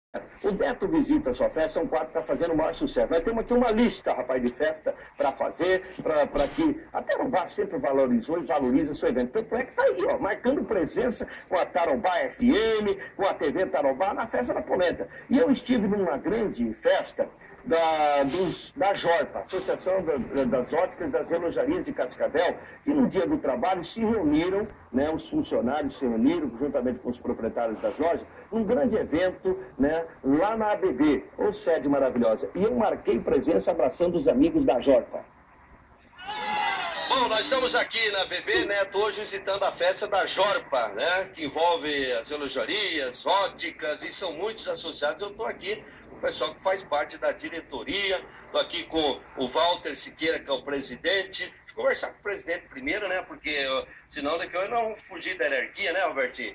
O Beto visita a sua festa, é um quadro que está fazendo o maior sucesso. Nós temos aqui uma lista, rapaz, de festa para fazer, para que a Tarobá sempre valorizou e valoriza seu evento. Tanto é que está aí, ó, marcando presença com a Tarobá FM, com a TV Tarobá na festa da Polenta. E eu estive numa grande festa da JORPA, Associação das Óticas e das Relojarias de Cascavel, que no dia do trabalho se reuniram, né, os funcionários se reuniram, juntamente com os proprietários das lojas, num grande evento, né, lá na ABB, ou sede maravilhosa. E eu marquei presença abraçando os amigos da JORPA. Bom, nós estamos aqui na BB Neto hoje visitando a festa da JORPA, né? Que envolve as relojarias, óticas e são muitos associados. Eu estou aqui com o pessoal que faz parte da diretoria. Estou aqui com o Walter Siqueira, que é o presidente. Deixa eu conversar com o presidente primeiro, né? Porque senão daqui eu não vou fugir da energia, né, Albertinho?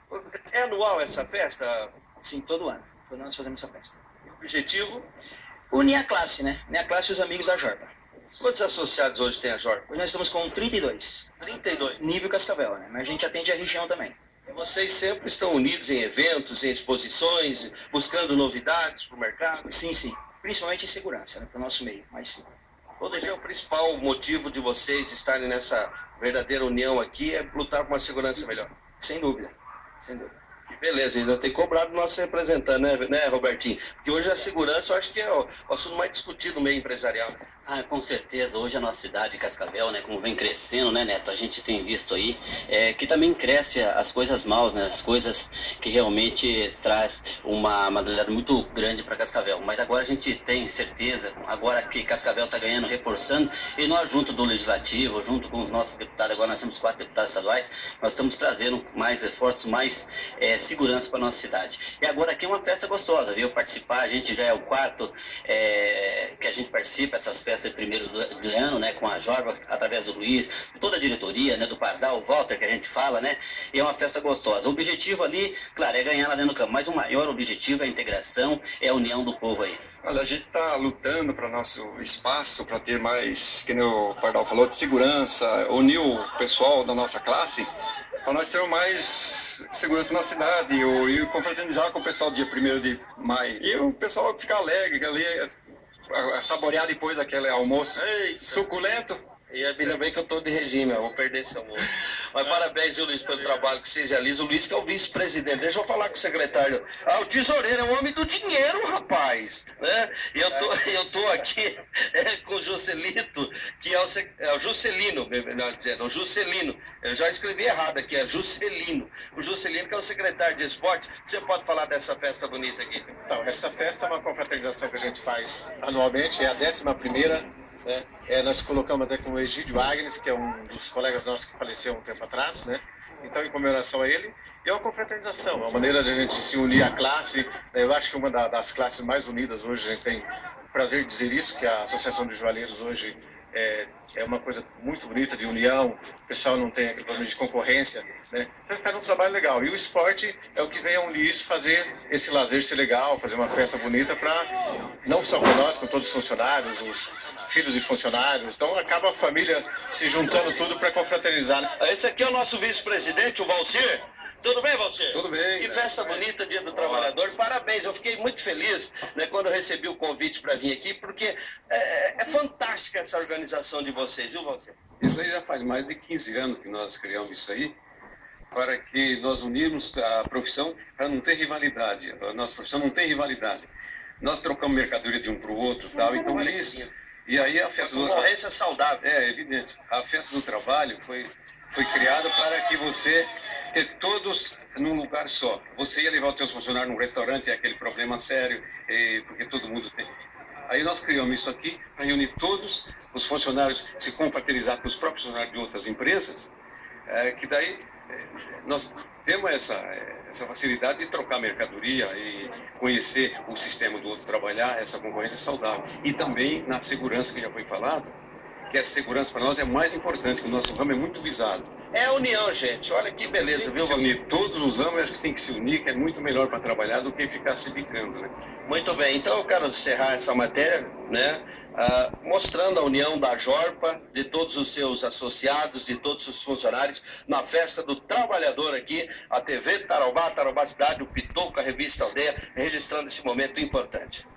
É anual essa festa? Sim, todo ano. Todo ano nós fazemos essa festa. O objetivo? Unir a classe, né? Unir a classe e os amigos da JORPA. Quantos associados hoje tem a JORPA? Hoje nós estamos com 32. 32. Nível Cascavel, né? Mas a gente atende a região também. E vocês sempre estão unidos em eventos, em exposições, buscando novidades para o mercado? Sim, sim. Principalmente em segurança, né? Para o nosso meio, mas sim. Hoje é o principal motivo de vocês estarem nessa verdadeira união aqui, é lutar por uma segurança melhor. Sem dúvida. Sem dúvida. Beleza, ainda tem cobrado o nosso representante, né, Robertinho? Porque hoje a segurança eu acho que é o assunto mais discutido no meio empresarial. Ah, com certeza. Hoje a nossa cidade, Cascavel, né, como vem crescendo, né, Neto, a gente tem visto aí que também cresce as coisas maus, né, as coisas que realmente traz uma realidade muito grande para Cascavel. Mas agora a gente tem certeza, agora que Cascavel está ganhando, reforçando, e nós junto do Legislativo, junto com os nossos deputados, agora nós temos 4 deputados estaduais, nós estamos trazendo mais reforços, mais segurança para nossa cidade. E agora aqui é uma festa gostosa, viu? Participar, a gente já é o quarto que a gente participa, essas festas primeiro do ano, né, com a JORPA, através do Luiz, toda a diretoria, né, do Pardal, o Walter, que a gente fala, né, e é uma festa gostosa. O objetivo ali, claro, é ganhar lá dentro do campo, mas o maior objetivo é a integração, é a união do povo aí. Olha, a gente está lutando para nosso espaço, para ter mais, que nem o Pardal falou, de segurança, unir o pessoal da nossa classe, para nós termos mais segurança na cidade e confraternizar com o pessoal dia 1º de maio. E o pessoal ficar alegre, ali, saborear depois aquele almoço suculento. E ainda bem que eu estou de regime, eu vou perder esse almoço. Mas parabéns, Luiz, pelo trabalho que vocês realizam. O Luiz que é o vice-presidente. Deixa eu falar com o secretário. Ah, o tesoureiro é um homem do dinheiro, rapaz. Né? E eu tô aqui com o Juscelito, que é o Juscelino, melhor dizendo, o Juscelino. Eu já escrevi errado aqui, é Juscelino. O Juscelino que é o secretário de esportes. Você pode falar dessa festa bonita aqui? Então, essa festa é uma confraternização que a gente faz anualmente, é a 11ª. Né? Nós colocamos até com o Egídio Agnes, que é um dos colegas nossos que faleceu um tempo atrás, né? Então, em comemoração a ele, é uma confraternização, é uma maneira de a gente se unir à classe. Eu acho que uma das classes mais unidas hoje, a gente tem o prazer de dizer isso, que a Associação de Joalheiros hoje é uma coisa muito bonita de união, o pessoal não tem aquele problema de concorrência, né? Então faz um trabalho legal. E o esporte é o que vem a unir isso, fazer esse lazer ser legal, fazer uma festa bonita para, não só para nós, com todos os funcionários, os filhos de funcionários, então acaba a família se juntando tudo para confraternizar. Né? Esse aqui é o nosso vice-presidente, o Valcir. Tudo bem, Valcir? Tudo bem. Que festa bonita, Dia do Trabalhador. Parabéns, eu fiquei muito feliz, né, quando eu recebi o convite para vir aqui, porque é fantástica essa organização de vocês, viu, Valcir? Isso aí já faz mais de 15 anos que nós criamos isso aí, para que nós unirmos a profissão para não ter rivalidade. A nossa profissão não tem rivalidade. Nós trocamos mercadoria de um para o outro, tal, então é isso. E aí a festa do concorrência saudável. É evidente. A festa do trabalho foi criada para que você ter todos num lugar só. Você ia levar os seus funcionários num restaurante, é aquele problema sério, porque todo mundo tem. Aí nós criamos isso aqui para reunir todos os funcionários, se confraternizar com os próprios funcionários de outras empresas, que daí nós temos essa facilidade de trocar mercadoria e conhecer o sistema do outro trabalhar, essa concorrência saudável. E também na segurança, que já foi falado, que a segurança para nós é mais importante, que o nosso ramo é muito visado. É a união, gente. Olha que beleza, viu? Se unir todos os ramos, acho que tem que se unir, que é muito melhor para trabalhar do que ficar se bicando, né? Muito bem. Então eu quero encerrar essa matéria, né? Mostrando a união da Jorpa, de todos os seus associados, de todos os funcionários, na festa do trabalhador aqui, a TV Tarobá, Tarobá Cidade, o Pitoco, a revista Aldeia, registrando esse momento importante.